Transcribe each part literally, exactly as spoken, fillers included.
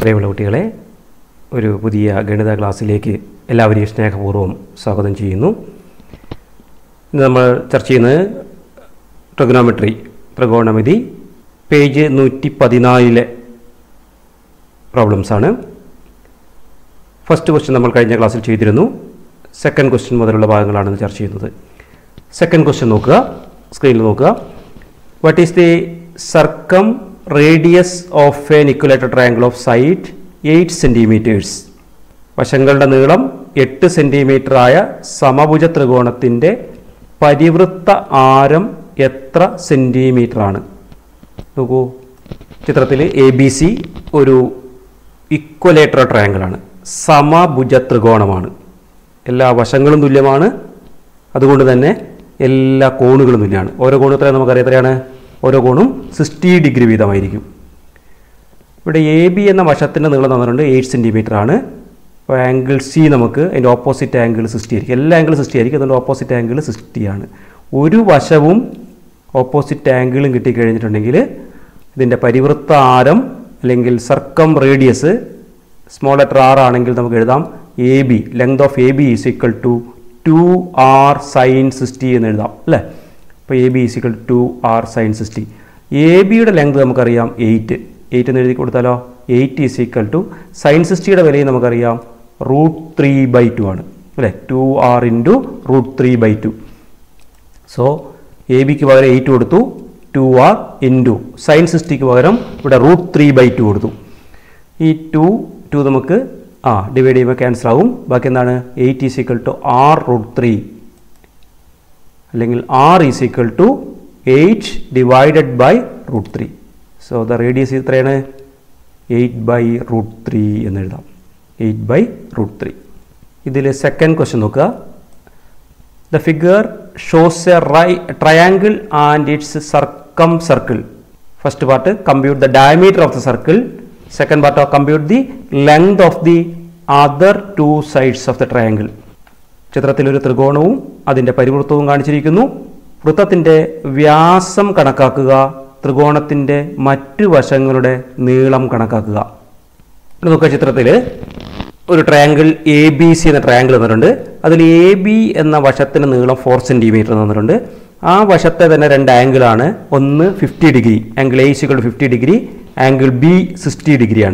പ്രിയമുള്ള കുട്ടികളെ, ഒരു പുതിയ ഗണിത ക്ലാസ്സിലേക്ക് എല്ലാവരെയും സ്നേഹപൂർവ്വം സ്വാഗതം ചെയ്യുന്നു. ഇന്ന് നമ്മൾ ചർച്ച ചെയ്യുന്നത് ട്രിഗണോമെട്രി, ത്രികോണമിതി, പേജ് നൂറ്റി പതിനാലിലെ പ്രോബ്ലംസാണ്. ഫസ്റ്റ് ക്വസ്റ്റ്യൻ നമ്മൾ കഴിഞ്ഞ ക്ലാസ്സിൽ ചെയ്തിരുന്നു. സെക്കൻഡ് ക്വസ്റ്റ്യൻ മുതലുള്ള ഭാഗങ്ങളാണ് ചർച്ച ചെയ്യുന്നത്. സെക്കൻഡ് ക്വസ്റ്റ്യൻ നോക്കുക, സ്ക്രീനിൽ നോക്കുക. What is the circumradius of an equilateral triangle of side eight centimetres? വശങ്ങളുടെ നീളം എട്ട് സെൻറ്റിമീറ്റർ ആയ സമഭുജ ത്രികോണത്തിൻ്റെ പരിവൃത്ത ആരം എത്ര സെൻറ്റിമീറ്റർ ആണ്? നോക്കൂ, ചിത്രത്തിൽ എ ബി സി ഒരു ഇക്വലേറ്റർ ട്രയാങ്കിളാണ്, സമഭുജ ത്രികോണമാണ്. എല്ലാ വശങ്ങളും തുല്യമാണ്, അതുകൊണ്ട് തന്നെ എല്ലാ കോണുകളും തുല്യമാണ്. ഓരോ കോണും എത്രയാണ് നമുക്കറിയാം, എത്രയാണ്? ഓരോ കോണും സിക്സ്റ്റി ഡിഗ്രി വീതമായിരിക്കും. ഇവിടെ എ ബി എന്ന വശത്തിൻ്റെ നീളം തന്നിട്ടുണ്ട്, എയ്റ്റ് സെൻറ്റിമീറ്റർ ആണ്. അപ്പോൾ ആംഗിൾ സി നമുക്ക് അതിൻ്റെ ഓപ്പോസിറ്റ് ആംഗിൾ സിക്സ്റ്റി ആയിരിക്കും. എല്ലാ ആംഗിളും സിക്സ്റ്റി ആയിരിക്കും, അതുകൊണ്ട് ഓപ്പോസിറ്റ് ആംഗിൾ സിക്സ്റ്റി ആണ്. ഒരു വശവും ഓപ്പോസിറ്റ് ആംഗിളും കിട്ടിക്കഴിഞ്ഞിട്ടുണ്ടെങ്കിൽ ഇതിൻ്റെ പരിവൃത്ത ആരം അല്ലെങ്കിൽ circumradius small letter R ആണെങ്കിൽ നമുക്ക് എഴുതാം A B, length of A B is equal to two R sine sixty എന്ന് എഴുതാം അല്ലേ. അപ്പോൾ A B is equal to R sine sixty. A ബിയുടെ ലെങ്ത് നമുക്കറിയാം എയ്റ്റ്, എയ്റ്റ് എന്ന് എഴുതി കൊടുത്താലോ, eight is equal to sine സിക്സ്റ്റിയുടെ വിലയും നമുക്കറിയാം റൂട്ട് ത്രീ ബൈ ടു ആണ് അല്ലേ. Two R into root three by two. So A ബിക്ക് പകരം എയ്റ്റ് കൊടുത്തു, ടു ആർ ഇൻറ്റു സൈൻ സിക്സ്റ്റിക്ക് പകരം ഇവിടെ റൂട്ട് ത്രീ ബൈ ടു കൊടുത്തു. ഈ ടു ടു നമുക്ക് ആ ഡിവൈഡ് ചെയ്യുമ്പോൾ ക്യാൻസൽ ആവും. ബാക്കി എന്താണ്? Eight is equal to R root three, അല്ലെങ്കിൽ R is equal to eight divided by root three. So the radius എത്രയാണ്? എയ്റ്റ് ബൈ റൂട്ട് ത്രീ എന്ന് എഴുതാം, എയ്റ്റ് ബൈ റൂട്ട് ത്രീ. ഇതിൽ സെക്കൻഡ് ക്വസ്റ്റ്യൻ നോക്കുക. The figure shows a right triangle and its circumcircle. First part compute the diameter of the circle. Second part compute the length of the other two sides of the triangle. ചിത്രത്തിലൊരു ത്രികോണവും അതിൻ്റെ പരിവൃത്തവും കാണിച്ചിരിക്കുന്നു. വൃത്തത്തിൻ്റെ വ്യാസം കണക്കാക്കുക, ത്രികോണത്തിൻ്റെ മറ്റു വശങ്ങളുടെ നീളം കണക്കാക്കുക. നോക്കുക, ചിത്രത്തിൽ ഒരു ട്രയാങ്കിൾ എ ബി സി എന്ന ട്രയാങ്കിൾ തന്നിട്ടുണ്ട്. അതിൽ എ ബി എന്ന വശത്തിന് നീളം ഫോർ സെൻറ്റിമീറ്റർ തന്നിട്ടുണ്ട്. ആ വശത്തെ തന്നെ രണ്ട് ആംഗിളാണ്. ഒന്ന് fifty degree, angle A equal to fifty degree, angle B sixty ഡിഗ്രിയാണ്.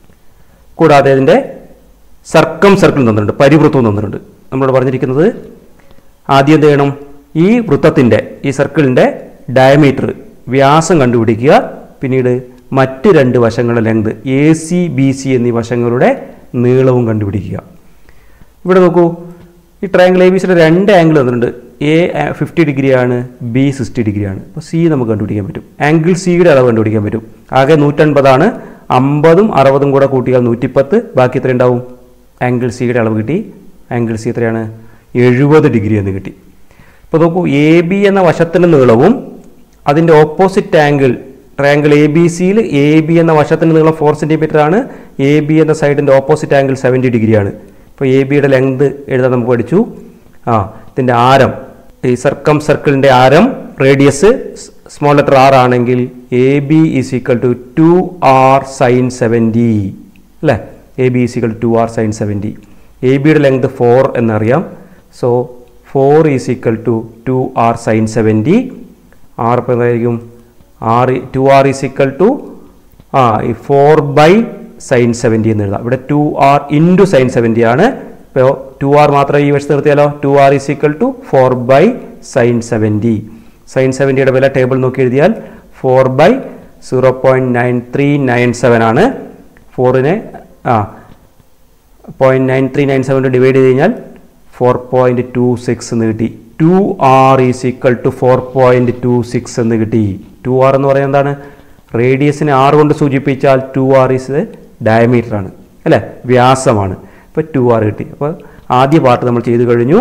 കൂടാതെ അതിൻ്റെ സർക്കം സർക്കിൾ തന്നിട്ടുണ്ട്, പരിവൃത്തവും തന്നിട്ടുണ്ട്. നമ്മളോട് പറഞ്ഞിരിക്കുന്നത് ആദ്യം എന്ത് ചെയ്യണം? ഈ വൃത്തത്തിൻ്റെ, ഈ സർക്കിളിൻ്റെ ഡയമീറ്റർ, വ്യാസം കണ്ടുപിടിക്കുക. പിന്നീട് മറ്റ് രണ്ട് വശങ്ങളുടെ length A C B C എന്നീ വശങ്ങളുടെ നീളവും കണ്ടുപിടിക്കുക. ഇവിടെ നോക്കൂ, ഈ ട്രയാങ്കിൾ എ ബി സിയുടെ രണ്ട് ആംഗിൾ തന്നിട്ടുണ്ട്. എ ഫിഫ്റ്റി ഡിഗ്രിയാണ്, ബി സിക്സ്റ്റി ഡിഗ്രിയാണ്. അപ്പോൾ സി നമുക്ക് കണ്ടുപിടിക്കാൻ പറ്റും. ആംഗിൾ സിയുടെ അളവ് കണ്ടുപിടിക്കാൻ പറ്റും. ആകെ നൂറ്റൻപതാണ്. അമ്പതും അറുപതും കൂടെ കൂട്ടിയാൽ നൂറ്റിപ്പത്ത്. ബാക്കി എത്ര ഉണ്ടാവും? ആംഗിൾ സിയുടെ അളവ് കിട്ടി. ആംഗിൾ സി എത്രയാണ്? എഴുപത് ഡിഗ്രി എന്ന് കിട്ടി. ഇപ്പോൾ നോക്കൂ, എ ബി എന്ന വശത്തിൻ്റെ നീളവും അതിൻ്റെ opposite angle triangle A B സിയിൽ എ ബി എന്ന വശത്തിൻ്റെ നീളം ഫോർ സെൻറ്റിമീറ്റർ ആണ്. എ ബി എന്ന സൈഡിൻ്റെ ഓപ്പോസിറ്റ് ആംഗിൾ സെവൻറ്റി ഡിഗ്രിയാണ്. ഇപ്പോൾ എ ബിയുടെ ലെങ്ത് എഴുതാൻ നമുക്ക് പഠിച്ചു. ആ ഇതിൻ്റെ ആരം, ഈ സർക്കം സർക്കിളിൻ്റെ ആരം റേഡിയസ് സ്മോൾ ലെറ്റർ ആർ ആണെങ്കിൽ A B is equal to two R sine seventy അല്ലേ. A B is equal to two R sine seventy. A ബിയുടെ ലെങ്ത് ഫോർ എന്നറിയാം. So four is equal to two R sine seventy. R ഇപ്പോൾ എന്തായിരിക്കും? R two R is equal to ആ ഈ four by sine seventy എന്ന് എഴുതാം. ഇവിടെ two R into sine seventy ആണ്. ഇപ്പോൾ ടു ആർ മാത്രം ഈ വശത്ത് നിർത്തിയാലോ, two R is equal to four by sine seventy. Sine സെവൻറ്റിയുടെ വില ടേബിൾ നോക്കി എഴുതിയാൽ four by zero point nine three nine seven ആണ്. ഫോറിനെ ആ point nine three nine seven divide ചെയ്ത് കഴിഞ്ഞാൽ ഫോർ പോയിൻറ്റ് ടു സിക്സ് എന്ന് കിട്ടി. Two R is equal to four point two six എന്ന് കിട്ടി. ടു ആർ എന്ന് പറയുന്നത് എന്താണ്? റേഡിയസിനെ ആറ് കൊണ്ട് സൂചിപ്പിച്ചാൽ ടു ആർ ഈസ് ഡയമീറ്റർ ആണ് അല്ലേ, വ്യാസമാണ്. ഇപ്പോൾ ടു ആർ കിട്ടി. അപ്പോൾ ആദ്യ പാർട്ട് നമ്മൾ ചെയ്തു കഴിഞ്ഞു.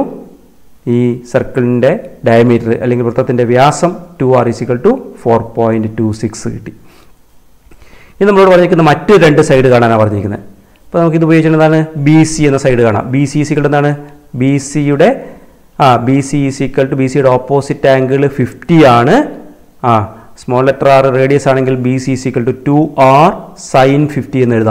ഈ സർക്കിളിൻ്റെ ഡയമീറ്റർ അല്ലെങ്കിൽ വൃത്തത്തിൻ്റെ വ്യാസം two R is equal to four point two six കിട്ടി. ഇനി നമ്മളോട് പറഞ്ഞിരിക്കുന്ന മറ്റ് രണ്ട് സൈഡ് കാണാനാണ് പറഞ്ഞിരിക്കുന്നത്. അപ്പോൾ നമുക്കിത് ഉപയോഗിച്ചിട്ടുള്ളതാണ് ബി സി എന്ന സൈഡ് കാണാം. ബി സി ഈസ് ഈക്വൽ എന്താണ്? ബി സിയുടെ ആ B C is equal to B സിയുടെ ഓപ്പോസിറ്റ് ആംഗിൾ ഫിഫ്റ്റി ആണ്. ആ സ്മോൾ ലെറ്റർ ആർ റേഡിയസ് ആണെങ്കിൽ B C is equal to two R sine fifty എന്ന് എഴുതാം.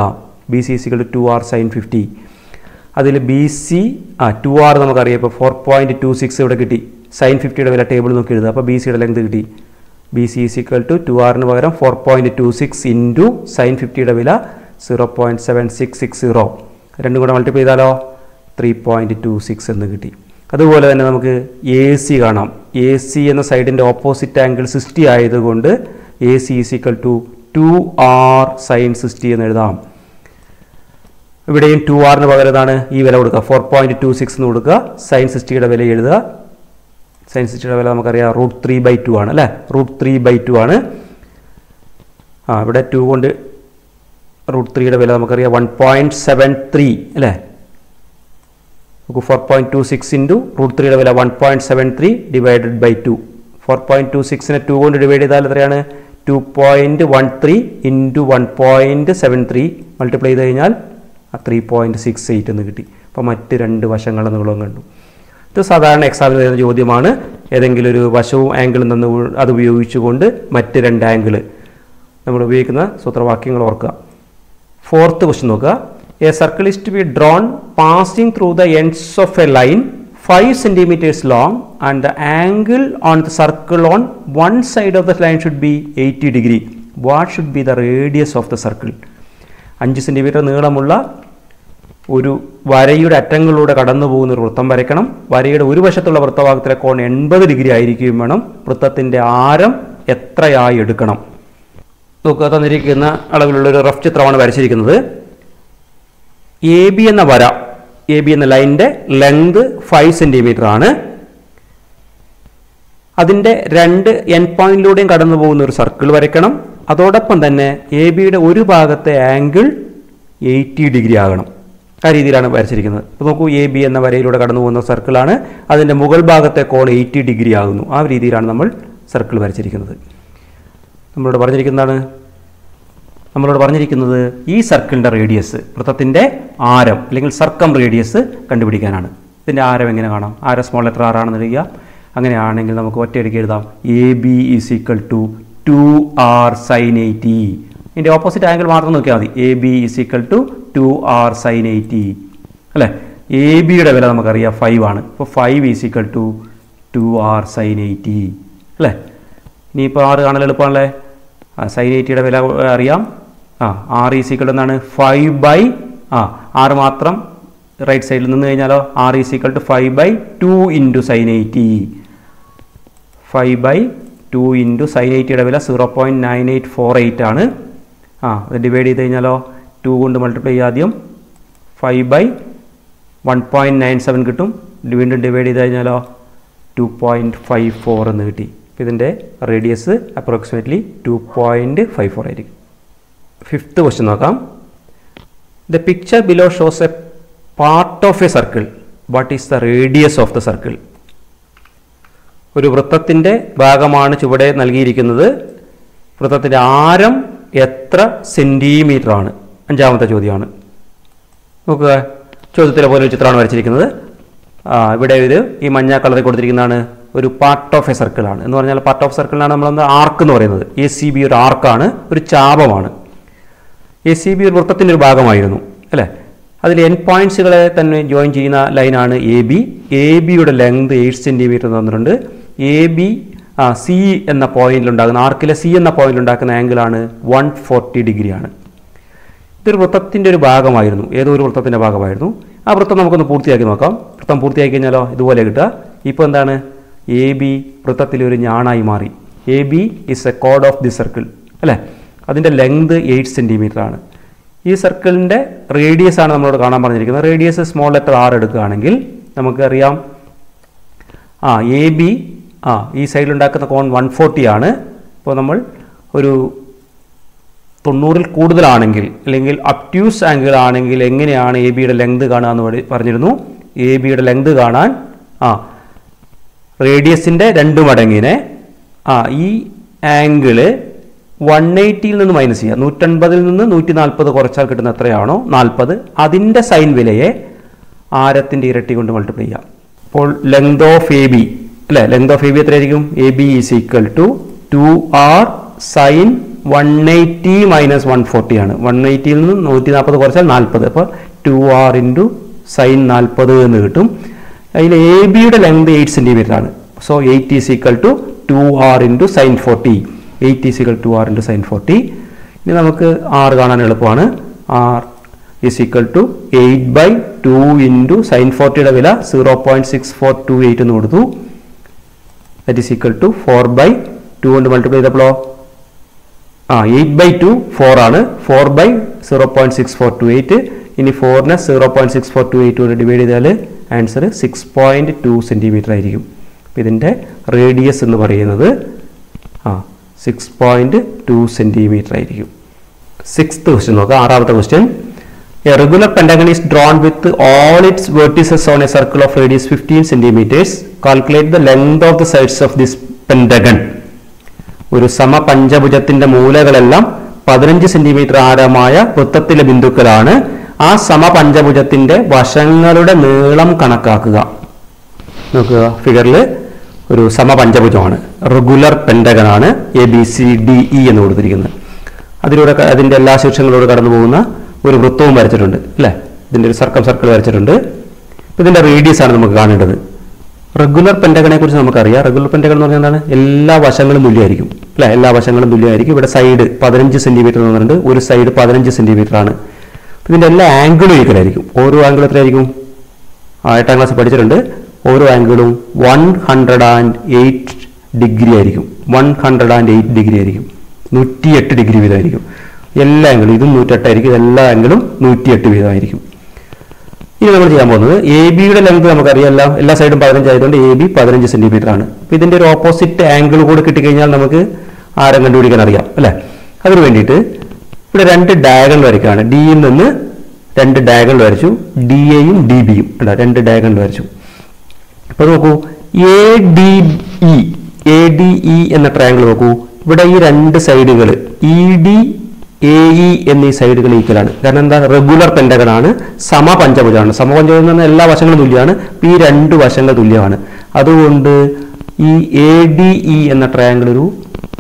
B C is equal to two R sine fifty. അതിൽ B C ആ two R നമുക്കറിയാം. ഇപ്പോൾ ഫോർ പോയിൻറ്റ് ടു സിക്സ് ഇവിടെ കിട്ടി. സൈൻ ഫിഫ്റ്റിയുടെ വില ടേബിൾ നോക്കി എഴുതുക. അപ്പോൾ ബി സിയുടെ ലെങ്ത് കിട്ടി. B C is equal to two ആറിന് പകരം four point two six into sine ഫിഫ്റ്റിയുടെ വില zero point seven six six zero. രണ്ടും കൂടെ മൾട്ടിപ്ലൈ ചെയ്താലോ ത്രീ പോയിൻറ്റ് ടു സിക്സ് എന്ന് കിട്ടി. അതുപോലെ തന്നെ നമുക്ക് എ സി കാണാം. എ സി എന്ന സൈഡിൻ്റെ ഓപ്പോസിറ്റ് ആംഗിൾ സിക്സ്റ്റി ആയതുകൊണ്ട് A C is equal to two R sine sixty എന്ന് എഴുതാം. ഇവിടെയും ടു ആറിന് പകരം എന്താണ് ഈ വില കൊടുക്കുക, ഫോർ പോയിൻറ്റ് ടു സിക്സ് എന്ന് കൊടുക്കുക. സൈൻ സിക്സ്റ്റിയുടെ വില എഴുതുക. സൈൻ സിക്സ്റ്റിയുടെ വില നമുക്കറിയാം റൂട്ട് ത്രീ ബൈ ടു ആണ് അല്ലേ. റൂട്ട് ത്രീ ബൈ ടു ആണ്. ആ ഇവിടെ ടു കൊണ്ട് റൂട്ട് ത്രീയുടെ വില നമുക്കറിയാം വൺ പോയിൻറ്റ് സെവൻ ത്രീ അല്ലേ. നമുക്ക് four point two six into root ത്രീയുടെ വില one point seven three divided by two. Four point two സിക്സിനെ ടു കൊണ്ട് ഡിവൈഡ് ചെയ്താൽ എത്രയാണ്? Two point one three into one point seven three multiply ചെയ്ത് കഴിഞ്ഞാൽ ത്രീ പോയിൻറ്റ് സിക്സ് എയ്റ്റ് എന്ന് കിട്ടി. അപ്പോൾ മറ്റ് രണ്ട് വശങ്ങളും നീളവും കണ്ടു. ഇത് സാധാരണ എക്സാമിന് വരുന്ന ചോദ്യമാണ്. ഏതെങ്കിലും ഒരു വശവും ആംഗിളും തന്നു അത് ഉപയോഗിച്ചുകൊണ്ട് മറ്റ് രണ്ട് ആംഗിൾ നമ്മൾ ഉപയോഗിക്കുന്ന സൂത്രവാക്യങ്ങൾ ഓർക്കുക. ഫോർത്ത് ക്വസ്റ്റ്യൻ നോക്കുക. A circle is to be drawn passing through the ends of a line five centimeters long and the angle on the circle on one side of the line should be eighty degree. What should be the radius of the circle? അഞ്ച് centimetre നീളമുള്ള ഒരു വരയുടെ അറ്റങ്ങളിലൂടെ കടന്നു പോകുന്ന ഒരു വൃത്തം വരയ്ക്കണം. വരയുടെ ഒരു വശത്തുള്ള വൃത്തഭാഗത്തിലെ കോൺ എൺപത് ഡിഗ്രി ആയിരിക്കുകയും വേണം. വൃത്തത്തിൻ്റെ ആരം എത്രയായി എടുക്കണം? നോക്കുക, തന്നിരിക്കുന്ന അളവിലുള്ളൊരു റഫ് ചിത്രമാണ് വരച്ചിരിക്കുന്നത്. എ ബി എന്ന വര, എ ബി എന്ന ലൈനിൻ്റെ ലെങ്ത് ഫൈവ് സെൻറ്റിമീറ്റർ ആണ്. അതിൻ്റെ രണ്ട് എൻ പോയിന്റിലൂടെയും കടന്നു പോകുന്ന ഒരു സർക്കിൾ വരയ്ക്കണം. അതോടൊപ്പം തന്നെ എ ബിയുടെ ഒരു ഭാഗത്തെ ആംഗിൾ എയ്റ്റി ഡിഗ്രി ആകണം. ആ രീതിയിലാണ് വരച്ചിരിക്കുന്നത്. അപ്പോൾ നോക്കൂ, എ ബി എന്ന വരയിലൂടെ കടന്നു പോകുന്ന സർക്കിളാണ്. അതിൻ്റെ മുകൾ ഭാഗത്തെ കോൺ എയ്റ്റി ഡിഗ്രി ആകുന്നു. ആ രീതിയിലാണ് നമ്മൾ സർക്കിൾ വരച്ചിരിക്കുന്നത്. നമ്മളോട് പറഞ്ഞിരിക്കുന്നതാണ് നമ്മളോട് പറഞ്ഞിരിക്കുന്നത് ഈ സർക്കിളിൻ്റെ റേഡിയസ്, വൃത്തത്തിൻ്റെ ആരം അല്ലെങ്കിൽ സർക്കം റേഡിയസ് കണ്ടുപിടിക്കാനാണ്. ഇതിൻ്റെ ആരം എങ്ങനെ കാണാം? ആരം സ്മോൾ ലെറ്റർ ആറാണെന്ന് എഴുതുക. അങ്ങനെയാണെങ്കിൽ നമുക്ക് ഒറ്റയടിക്ക് എഴുതാം A B is equal to two R sine eighty. ഇതിൻ്റെ ഓപ്പോസിറ്റ് ആംഗിൾ മാത്രം നോക്കിയാൽ മതി. A B is equal to two R sine eighty അല്ലേ. എ ബിയുടെ വില നമുക്കറിയാം ഫൈവ് ആണ്. ഇപ്പോൾ five is equal to two R sine eighty അല്ലേ. ഇനിയിപ്പോൾ ആറ് കാണൽ എളുപ്പമാണല്ലേ. സൈൻ എയ്റ്റിയുടെ വില അറിയാം. ആ ആർ ഈസ് ഈക്വൽ എന്നാണ് ഫൈവ് ബൈ ആ ആറ് മാത്രം റൈറ്റ് സൈഡിൽ നിന്ന് കഴിഞ്ഞാലോ R is equal to five by two into sine eighty. Five by two into sine എയ്റ്റിയുടെ വില zero point nine eight four eight ആണ്. ആ അത് ഡിവൈഡ് ചെയ്ത് കഴിഞ്ഞാലോ ടു കൊണ്ട് മൾട്ടിപ്ലൈ ചെയ്യുക. ആദ്യം five by one point nine seven കിട്ടും. വീണ്ടും ഡിവൈഡ് ചെയ്ത് കഴിഞ്ഞാലോ ടു പോയിൻറ്റ് ഫൈവ് ഫോർ എന്ന് കിട്ടി. അപ്പോൾ ഇതിൻ്റെ radius approximately two point five four ആയിരിക്കും. ഫിഫ്ത്ത് ക്വസ്റ്റ്യൻ നോക്കാം. The picture below shows a part of a circle. What is the radius of the circle? ഒരു വൃത്തത്തിൻ്റെ ഭാഗമാണ് ചുവടെ നൽകിയിരിക്കുന്നത്. വൃത്തത്തിൻ്റെ ആരം എത്ര സെൻറ്റിമീറ്റർ ആണ്? അഞ്ചാമത്തെ ചോദ്യമാണ്. നോക്കുക, ചോദ്യത്തിലെ പോലെ ഒരു ചിത്രമാണ് വരച്ചിരിക്കുന്നത്. ഇവിടെ ഒരു ഈ മഞ്ഞ കളറിൽ കൊടുത്തിരിക്കുന്നതാണ് ഒരു പാർട്ട് ഓഫ് എ സർക്കിളാണ്. എന്ന് പറഞ്ഞാൽ പാർട്ട് ഓഫ് സർക്കിളിനാണ് നമ്മളെന്താ ആർക്ക് എന്ന് പറയുന്നത്. എ സി ബി ഒരു ആർക്കാണ്, ഒരു ചാപമാണ്. എ സി ബി ഒരു വൃത്തത്തിൻ്റെ ഒരു ഭാഗമായിരുന്നു അല്ലേ. അതിൽ എൻ പോയിൻറ്റ്സുകളെ തന്നെ ജോയിൻ ചെയ്യുന്ന ലൈനാണ് എ ബി. എ ബിയുടെ ലെങ്ത് എയ്റ്റ് സെൻറ്റിമീറ്റർ തന്നിട്ടുണ്ട്. എ ബി ആ സി എന്ന പോയിന്റിലുണ്ടാകുന്ന ആർക്കിലെ സി എന്ന പോയിന്റിലുണ്ടാക്കുന്ന ആംഗിളാണ് വൺ ഫോർട്ടി ഡിഗ്രിയാണ്. ഇതൊരു വൃത്തത്തിൻ്റെ ഒരു ഭാഗമായിരുന്നു, ഏതോ ഒരു വൃത്തത്തിൻ്റെ ഭാഗമായിരുന്നു. ആ വൃത്തം നമുക്കൊന്ന് പൂർത്തിയാക്കി നോക്കാം. വൃത്തം പൂർത്തിയാക്കി കഴിഞ്ഞാലോ ഇതുപോലെ കിട്ടുക. ഇപ്പോൾ എന്താണ്? എ ബി വൃത്തത്തിലെ ഒരു ഞാണായി മാറി. എ ബി ഇസ് എ കോഡ് ഓഫ് ദി സർക്കിൾ അല്ലേ. അതിൻ്റെ ലെങ്ത് എയ്റ്റ് സെൻറ്റിമീറ്റർ ആണ്. ഈ സർക്കിളിൻ്റെ റേഡിയസ് ആണ് നമ്മളോട് കാണാൻ പറഞ്ഞിരിക്കുന്നത്. റേഡിയസ് സ്മോൾ ലെറ്റർ ആർ എടുക്കുകയാണെങ്കിൽ നമുക്കറിയാം ആ എ ബി ആ ഈ സൈഡിലുണ്ടാക്കുന്ന കോൺ വൺ ഫോർട്ടി ആണ്. ഇപ്പോൾ നമ്മൾ ഒരു തൊണ്ണൂറിൽ കൂടുതലാണെങ്കിൽ അല്ലെങ്കിൽ അപ്റ്റ്യൂസ് ആംഗിൾ ആണെങ്കിൽ എങ്ങനെയാണ് എ ബിയുടെ ലെങ്ത് കാണുക എന്ന് പറഞ്ഞിരുന്നു. എ ബിയുടെ ലെങ്ത് കാണാൻ ആ റേഡിയസിൻ്റെ രണ്ട് മടങ്ങിനെ ആ ഈ ആംഗിള് വൺ എയ്റ്റിയിൽ നിന്ന് മൈനസ് ചെയ്യുക. നൂറ്റൻപതിൽ നിന്ന് നൂറ്റി നാൽപ്പത് കുറച്ചാൽ കിട്ടുന്ന എത്രയാണോ നാൽപ്പത്, അതിൻ്റെ സൈൻ വിലയെ ആരത്തിൻ്റെ ഇരട്ടി കൊണ്ട് മൾട്ടിപ്ലൈ ചെയ്യാം. അപ്പോൾ ലെങ്ത് ഓഫ് എ ബി അല്ലേ, ലെങ്ത് ഓഫ് എ ബി എത്രയായിരിക്കും? A B is equal to two R sine one eighty minus one forty ആണ്. വൺ എയ്റ്റിയിൽ നിന്ന് നൂറ്റി നാൽപ്പത് കുറച്ചാൽ നാൽപ്പത്. അപ്പോൾ ടു ആർ ഇൻറ്റു സൈൻ നാൽപ്പത് എന്ന് കിട്ടും. അതിൽ എ ബിയുടെ ലെങ്ത് എയ്റ്റ് സെൻറ്റിമീറ്റർ ആണ്. So eight is equal to two R into sine forty. Eight is equal to R into sine forty. ഇനി നമുക്ക് ആർ കാണാൻ എളുപ്പമാണ്. R is equal to eight by two into sine ഫോർട്ടിയുടെ വില zero point six four two eight എന്ന് കൊടുത്തു. That is equal to four by two കൊണ്ട് multiply ചെയ്തപ്പോഴോ ആ എയ്റ്റ് ബൈ ടു ഫോർ ആണ്. Four by zero point six four two eight. ഇനി ഫോറിനെ zero point six four two eight കൊണ്ട് divide ചെയ്താൽ answer six point two centimetre ആയിരിക്കും. അപ്പോൾ ഇതിൻ്റെ റേഡിയസ് എന്ന് പറയുന്നത് ആ സിക്സ് പോയിൻറ്റ് ടു സെൻറ്റിമീറ്റർ ആയിരിക്കും. സിക്സ്ത് ക്വസ്റ്റ്യൻ നോക്കാം. ആറാമത്തെ question. A regular pentagon is drawn with all its vertices on a circle of radius fifteen centimeters. Calculate the length of the sides of this pentagon. ഒരു സമപഞ്ചഭുജത്തിന്റെ മൂലകളെല്ലാം പതിനഞ്ച് centimetre ആരമായ വൃത്തത്തിലെ ബിന്ദുക്കളാണ്. ആ സമപഞ്ചഭുജത്തിന്റെ വശങ്ങളുടെ നീളം കണക്കാക്കുക. നോക്കുക, ഫിഗറിൽ ഒരു സമപഞ്ചഭുജമാണ്, റെഗുലർ പെന്റഗൺ ആണ്, A B C D E എന്ന് കൊടുത്തിരിക്കുന്നത്. അതിലൂടെ അതിന്റെ എല്ലാ ശീർഷങ്ങളോട് കടന്നു പോകുന്ന ഒരു വൃത്തവും വരച്ചിട്ടുണ്ട് അല്ലേ. ഇതിൻ്റെ ഒരു സർക്കം സർക്കിൾ വരച്ചിട്ടുണ്ട്. ഇതിൻ്റെ റേഡിയസ് ആണ് നമുക്ക് കാണേണ്ടത്. റെഗുലർ പെന്റഗണെ കുറിച്ച് നമുക്കറിയാം. റെഗുലർ പെന്റഗൺ എന്ന് പറഞ്ഞാൽ എന്താണ്? എല്ലാ വശങ്ങളും തുല്യമായിരിക്കും അല്ലേ. എല്ലാ വശങ്ങളും തുല്യമായിരിക്കും. ഇവിടെ സൈഡ് പതിനഞ്ച് സെന്റിമീറ്റർ എന്ന് പറഞ്ഞിട്ടുണ്ട്. ഒരു സൈഡ് പതിനഞ്ച് സെന്റിമീറ്റർ ആണ്. ഇതിൻ്റെ എല്ലാ ആംഗിളും ഈക്വൽ ആയിരിക്കും. ഓരോ ആംഗിൾ എത്രയായിരിക്കും? ആ എട്ടാം ക്ലാസ് പഠിച്ചിട്ടുണ്ട്. ഓരോ ആംഗിളും one hundred and eight degree ആയിരിക്കും. One hundred and eight degree ആയിരിക്കും. നൂറ്റിയെട്ട് ഡിഗ്രി വീതമായിരിക്കും എല്ലാ ആംഗിളും. ഇതും നൂറ്റെട്ടായിരിക്കും. എല്ലാ ആംഗിളും നൂറ്റിയെട്ട് വീതമായിരിക്കും. ഇനി നമ്മൾ ചെയ്യാൻ പോകുന്നത് എ ബിയുടെ ലെങ്ത് നമുക്കറിയാം. എല്ലാ എല്ലാ സൈഡും പതിനഞ്ച് ആയതുകൊണ്ട് എ ബി പതിനഞ്ച് സെന്റിമീറ്റർ ആണ്. അപ്പോൾ ഇതിൻ്റെ ഒരു ഓപ്പോസിറ്റ് ആംഗിൾ കൂടെ കിട്ടിക്കഴിഞ്ഞാൽ നമുക്ക് ആരം കണ്ടുപിടിക്കാൻ അറിയാം അല്ലേ. അതിന് വേണ്ടിയിട്ട് ഇവിടെ രണ്ട് ഡയഗണൽ വരയ്ക്കുകയാണ്. ഡിയിൽ നിന്ന് രണ്ട് ഡയഗണൽ വരച്ചു. ഡി എയും ഡി ബിയും അല്ല രണ്ട് ഡയഗണൽ വരച്ചു. അപ്പോൾ നോക്കൂ, A D E A D E എന്ന ട്രയാങ്കിൾ നോക്കൂ. ഇവിടെ ഈ രണ്ട് സൈഡുകൾ ഇ ഡി എ ഇ എന്നീ സൈഡുകൾ ഈക്വലാണ്. കാരണം എന്താ? റെഗുലർ പെന്റഗൺ ആണ്, സമപഞ്ചഭുജമാണ്. സമപഞ്ചഭുജം എന്ന് പറഞ്ഞാൽ എല്ലാ വശങ്ങളും തുല്യമാണ്. ഈ രണ്ട് വശങ്ങൾ തുല്യമാണ്. അതുകൊണ്ട് ഈ എ ഡി ഇ എന്ന ട്രയാങ്കിൾ ഒരു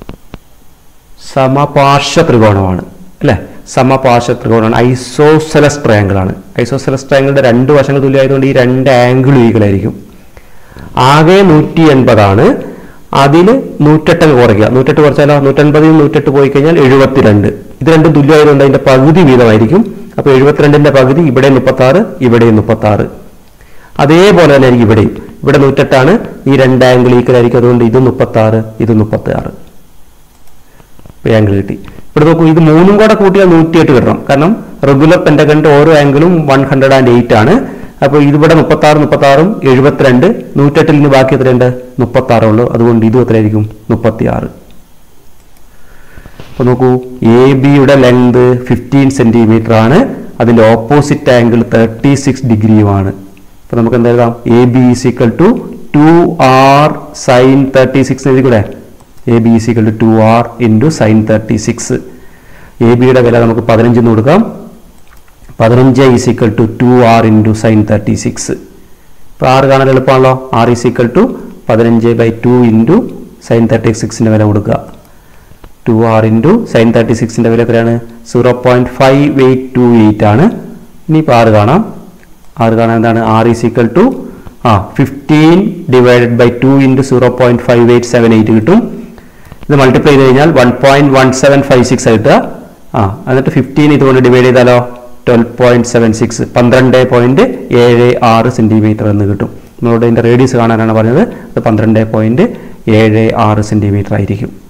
സമപാർശ്വ ത്രികോണമാണ് അല്ലേ. സമപാർശ്വ ത്രികോണമാണ്. ഐസോസെലസ് ട്രയാങ്കിൾ ആണ്. ഐസോസെലസ് ട്രയാങ്കിളിന്റെ രണ്ട് വശങ്ങൾ തുല്യമായതുകൊണ്ട് ഈ രണ്ട് ആംഗിളും ഈക്വൽ ആയിരിക്കും. ആകെ നൂറ്റി എൺപതാണ്. അതിൽ നൂറ്റെട്ട് കുറയ്ക്കുക. നൂറ്റെട്ട് കുറച്ചാലോ നൂറ്റൻപതിൽ നൂറ്റെട്ട് പോയി കഴിഞ്ഞാൽ എഴുപത്തിരണ്ട്. ഇത് രണ്ടും തുല്യമായതുകൊണ്ട് അതിന്റെ പകുതി വീതമായിരിക്കും. അപ്പോൾ എഴുപത്തിരണ്ടിന്റെ പകുതി ഇവിടെ മുപ്പത്തി ആറ്, ഇവിടെയും മുപ്പത്തി ആറ്. അതേപോലെ തന്നെ ആയിരിക്കും ഇവിടെയും. ഇവിടെ നൂറ്റെട്ടാണ്. ഈ രണ്ട് ആംഗിൾ ഈക്വൽ ആയിരിക്കും. അതുകൊണ്ട് ഇത് മുപ്പത്തി ആറ്, ഇത് മുപ്പത്തി ആറ് ആംഗിൾ കിട്ടി. ഇവിടെ നോക്കൂ, ഇത് മൂന്നും കൂടെ കൂട്ടിയാൽ നൂറ്റിയെട്ട് കിട്ടണം. കാരണം റെഗുലർ പെന്റഗണിന്റെ ഓരോ ആംഗിളും വൺ ഹൺഡ്രഡ് ആൻഡ് എയ്റ്റ് ആണ്. അപ്പോൾ ഇതിവിടെ മുപ്പത്തി ആറ് മുപ്പത്തി ആറും എഴുപത്തിരണ്ട്, നൂറ്റെട്ടിൽ നിന്ന് ബാക്കി എത്രയുണ്ട്? മുപ്പത്തി ആറേ ഉള്ളൂ. അതുകൊണ്ട് ഇതും എത്രയായിരിക്കും? മുപ്പത്തി ആറ്. അപ്പോൾ നോക്കൂ, എ ബിയുടെ ലെങ്ത് ഫിഫ്റ്റീൻ സെന്റിമീറ്റർ ആണ്. അതിന്റെ ഓപ്പോസിറ്റ് ആംഗിൾ തേർട്ടി സിക്സ് ഡിഗ്രിയുമാണ്. അപ്പോൾ നമുക്ക് എന്താ എഴുതാം? A B is equal to two R sine thirty six എഴുതിക്കൂടെ. A B is equal to two R into sine thirty six. A ബിയുടെ വില നമുക്ക് പതിനഞ്ച് എന്ന് കൊടുക്കാം. പതിനഞ്ച് is equal to two R into sine thirty six. ഇപ്പോൾ R കാണാൻ എളുപ്പമാണല്ലോ. ആർ ഈസ് ഈക്വൽ ടു പതിനഞ്ച് by two into sine thirty സിക്സിൻ്റെ വില കൊടുക്കുക. To R into sine thirty സിക്സിൻ്റെ വില എത്രയാണ്? Zero point five eight two eight ആണ്. ഇനിയിപ്പോൾ ആറ് കാണാം. ആറ് കാണാൻ എന്താണ്? ആർ ഈസ് ഈക്വൽ ടു ആ fifteen divided by two into zero point five eight seven eight കിട്ടും. ഇത് മൾട്ടിപ്ലൈ ചെയ്ത് കഴിഞ്ഞാൽ one point one seven five six കിട്ടുക. ആ എന്നിട്ട് ഫിഫ്റ്റീൻ ഇതുകൊണ്ട് ഡിവൈഡ് ചെയ്താലോ ട്വൽവ് പോയിന്റ് സെവൻ സിക്സ് പന്ത്രണ്ട് പോയിന്റ് ഏഴ് ആറ് സെന്റിമീറ്റർ എന്ന് കിട്ടും. നമ്മളോട് ഇതിന്റെ റേഡിയസ് കാണാനാണ് പറഞ്ഞത്. അത് പന്ത്രണ്ട് പോയിന്റ് ഏഴ് ആറ് സെന്റിമീറ്റർ ആയിരിക്കും.